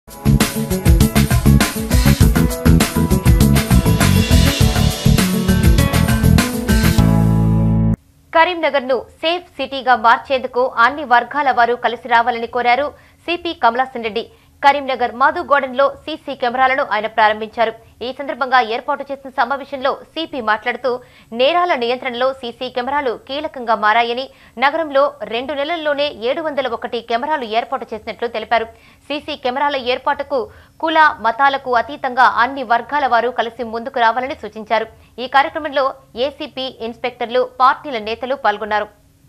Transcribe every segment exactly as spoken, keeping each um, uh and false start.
కరీంనగర్ ను సేఫ్ సిటీగా మార్చేందుకు అన్ని వర్గాల వారు కలిసి రావాలని కోరారు సిపి కమలాసన్ రెడ్డి. కరీంనగర్ మాధుగూడెంలో సీసీ కెమెరాలను ఆయన ప్రారంభించారు. ఈ సందర్భంగా ఏర్పాటు చేసిన సమావేశంలో సిపి మాట్లాడుతూ నేరాల నియంత్రణలో సీసీ కెమెరాలు కీలకంగా మారాయని, నగరంలో రెండు నెలల్లోనే ఏడు వందల ఒకటి కెమెరాలు ఏర్పాటు చేసినట్లు తెలిపారు. సీసీ కెమెరాల ఏర్పాటుకు కుల మతాలకు అతీతంగా అన్ని వర్గాల వారు కలిసి ముందుకు రావాలని సూచించారు. ఈ కార్యక్రమంలో ఏసీపీ, ఇన్స్పెక్టర్లు, పార్టీల నేతలు పాల్గొన్నారు.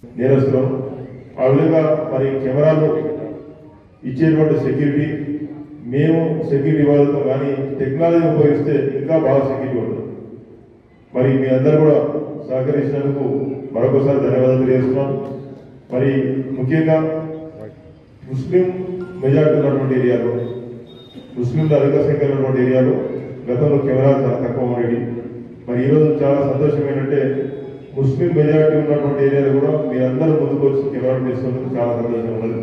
ఇచ్చేటువంటి సెక్యూరిటీ మేము సెక్యూరిటీ వాళ్ళతో కానీ టెక్నాలజీ ఉపయోగిస్తే ఇంకా బాగా సెక్యూరిటీ ఉంటుంది. మరి మీ అందరూ కూడా సహకరించినందుకు మరొకసారి ధన్యవాదాలు తెలియజేస్తున్నాం. మరి ముఖ్యంగా ముస్లిం మెజార్టీ ఉన్నటువంటి ఏరియాలో, ముస్లింలు అధిక సంఖ్యలో ఉన్నటువంటి ఏరియాలో గతంలో కెమెరాలు చాలా తక్కువ ఉండేవి. మరి ఈరోజు చాలా సంతోషం ఏంటంటే ముస్లిం మెజార్టీ ఉన్నటువంటి ఏరియాలో కూడా మీరందరూ ముందుకు వచ్చి కెమెరాలు తీసుకున్నందుకు చాలా సంతోషం ఉన్నది.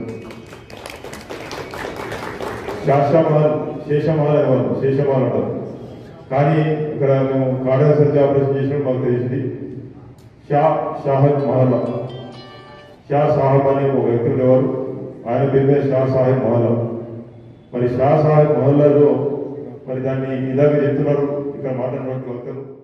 శాషమహల్ శేషమహల్ అనేవాళ్ళు, శేషమహల్ అంటారు. కానీ ఇక్కడ మేము కార్డినల్ సర్జరీ ఆపరేషన్ చేసినప్పుడు మాకు తెలిసింది షా సాహెబ్ మహల్లా, షా సాహెబ్ అనే ఒక వ్యక్తి ఉండేవారు. ఆయన పేరు మీద షా సాహెబ్ మహల్లా. మరి షా సాహెబ్ మహల్లాలో మరి దాన్ని ఇలాగే చెప్తున్నారు ఇక్కడ మాట్లాడినటువంటి వర్కర్లు.